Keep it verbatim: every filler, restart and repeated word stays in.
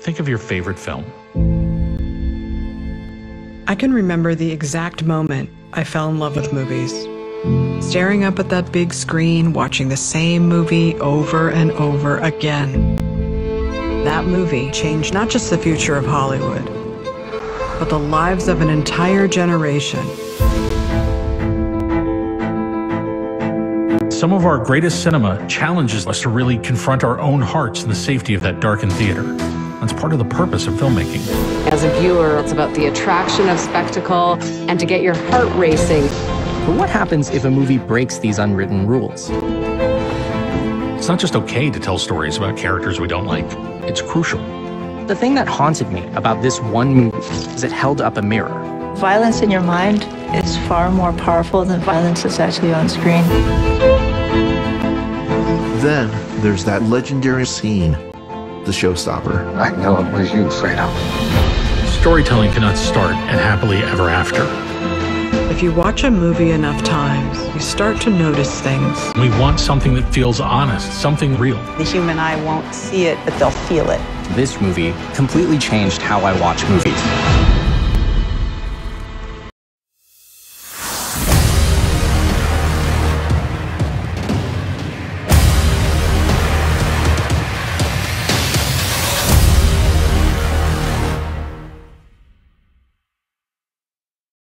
think of your favorite film. I can remember the exact moment I fell in love with movies. Staring up at that big screen, watching the same movie over and over again. That movie changed not just the future of Hollywood, but the lives of an entire generation. Some of our greatest cinema challenges us to really confront our own hearts in the safety of that darkened theater. That's part of the purpose of filmmaking. As a viewer, it's about the attraction of spectacle and to get your heart racing. But what happens if a movie breaks these unwritten rules? It's not just okay to tell stories about characters we don't like. It's crucial. The thing that haunted me about this one movie is it held up a mirror. Violence in your mind is far more powerful than violence that's actually on screen. Then there's that legendary scene, the showstopper. I know it was you, Fredo. Storytelling cannot start and happily ever after. If you watch a movie enough times, you start to notice things. We want something that feels honest, something real. The human eye won't see it, but they'll feel it. This movie completely changed how I watch movies.